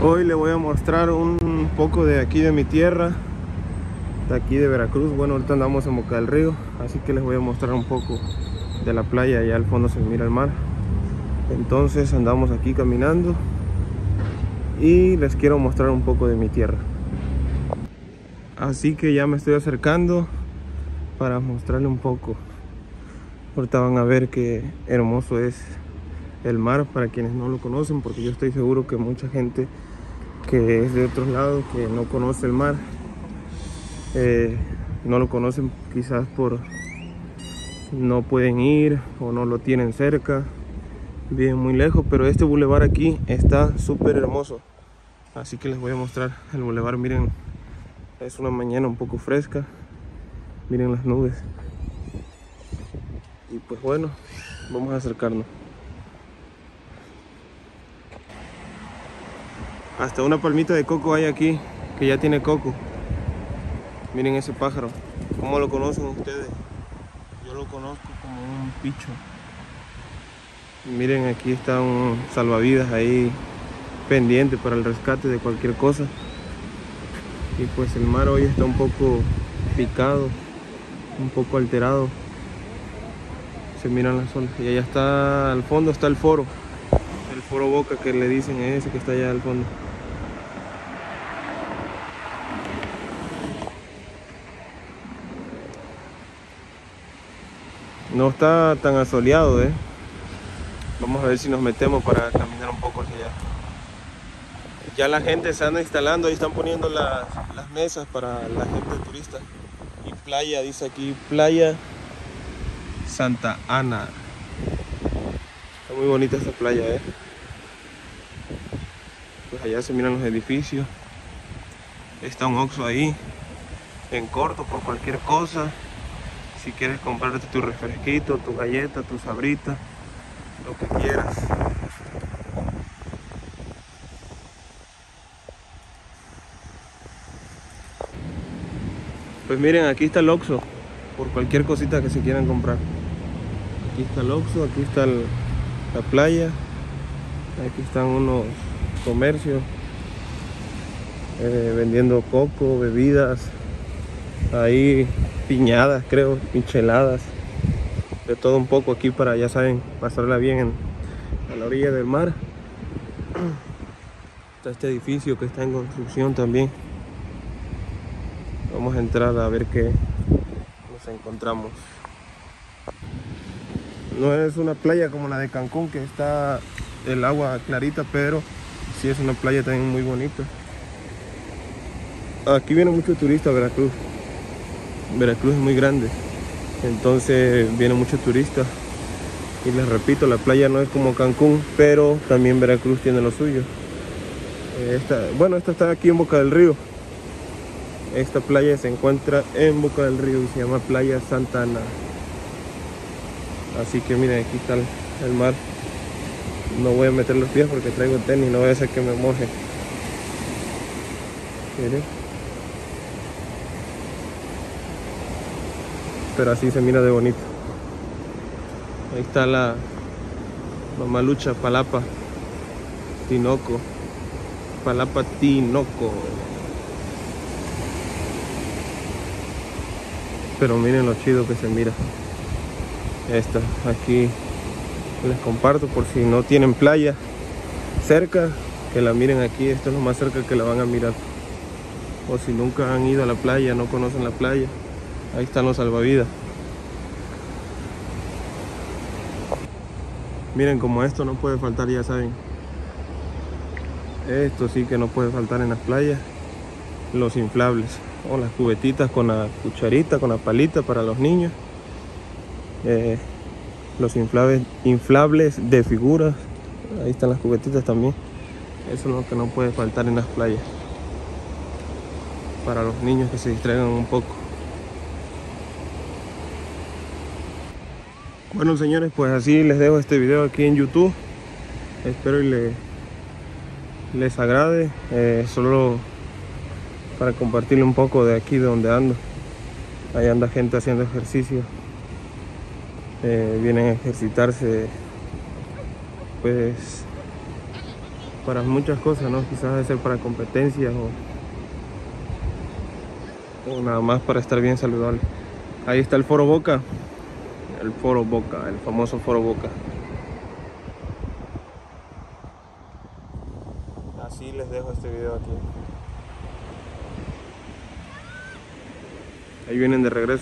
Hoy le voy a mostrar un poco de aquí de mi tierra, de aquí de Veracruz. Bueno, ahorita andamos en Boca del Río, así que les voy a mostrar un poco de la playa. Allá al fondo se mira el mar. Entonces andamos aquí caminando y les quiero mostrar un poco de mi tierra. Así que ya me estoy acercando para mostrarle un poco. Ahorita van a ver qué hermoso es el mar para quienes no lo conocen, porque yo estoy seguro que mucha gente que es de otros lados, que no conoce el mar, no lo conocen quizás por no pueden ir o no lo tienen cerca, viven muy lejos, pero este bulevar aquí está súper hermoso. Así que les voy a mostrar el bulevar. Miren, es una mañana un poco fresca, miren las nubes. Y pues bueno, vamos a acercarnos. Hasta una palmita de coco hay aquí, que ya tiene coco. Miren ese pájaro. ¿Cómo lo conocen ustedes? Yo lo conozco como un picho. Miren, aquí está un salvavidas ahí pendiente para el rescate de cualquier cosa. Y pues el mar hoy está un poco picado, un poco alterado. Se miran las olas. Y allá está, al fondo está el foro Boca, que le dicen, ese que está allá al fondo. No está tan asoleado, Vamos a ver si nos metemos para caminar un poco hacia allá. Ya la gente se anda instalando, ahí están poniendo las mesas para la gente turista. Y playa, dice aquí, Playa Santa Ana. Está muy bonita esta playa, Pues allá se miran los edificios. Está un Oxxo ahí, en corto, por cualquier cosa. Si quieres comprarte tu refresquito, tu galleta, tu sabrita, lo que quieras. Pues miren, aquí está el Oxxo, por cualquier cosita que se quieran comprar. Aquí está el Oxxo, aquí está la playa, aquí están unos comercios vendiendo coco, bebidas, ahí piñadas, creo, micheladas, de todo un poco aquí para, ya saben, pasarla bien a la orilla del mar. Está este edificio que está en construcción también. Vamos a entrar a ver qué nos encontramos. No es una playa como la de Cancún, que está el agua clarita, pero sí es una playa también muy bonita. Aquí vienen muchos turistas a Veracruz. Veracruz es muy grande, entonces vienen muchos turistas. Y les repito, la playa no es como Cancún, pero también Veracruz tiene lo suyo. Esta está aquí en Boca del Río. Esta playa se encuentra en Boca del Río y se llama Playa Santa Ana. Así que miren, aquí está el mar. No voy a meter los pies porque traigo tenis, no voy a hacer que me moje. Miren. Pero así se mira de bonito. Ahí está la Mamalucha, Palapa, Tinoco. Palapa, Tinoco. Pero miren lo chido que se mira. Esta, aquí les comparto por si no tienen playa cerca, que la miren aquí. Esto es lo más cerca que la van a mirar. O si nunca han ido a la playa, no conocen la playa, ahí están los salvavidas. Miren, como esto no puede faltar, ya saben. Esto sí que no puede faltar en las playas. Los inflables, o las cubetitas con la cucharita, con la palita para los niños. Los inflables de figuras. Ahí están las cubetitas también. Eso es lo que no puede faltar en las playas, para los niños que se distraigan un poco. Bueno, señores, pues así les dejo este video aquí en YouTube. Espero y les agrade. Solo para compartirle un poco de aquí de donde ando. Ahí anda gente haciendo ejercicio. Vienen a ejercitarse, pues para muchas cosas, ¿no? Quizás debe ser para competencias o nada más para estar bien saludable. Ahí está el Foro Boca, el famoso Foro Boca. Así les dejo este video aquí. Ahí vienen de regreso.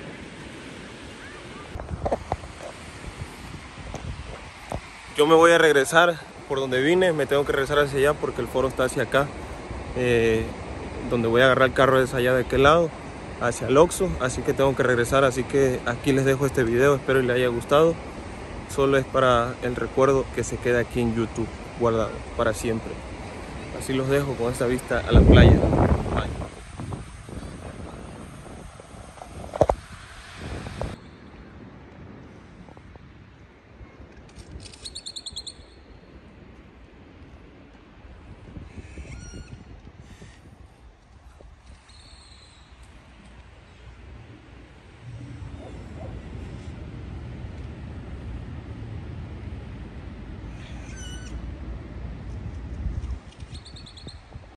Yo me voy a regresar por donde vine, me tengo que regresar hacia allá porque el foro está hacia acá. Donde voy a agarrar el carro es allá de aquel lado, hacia el Oxxo, así que tengo que regresar. Así que aquí les dejo este video, espero que les haya gustado. Solo es para el recuerdo que se quede aquí en YouTube, guardado para siempre. Así los dejo con esta vista a la playa. Bye.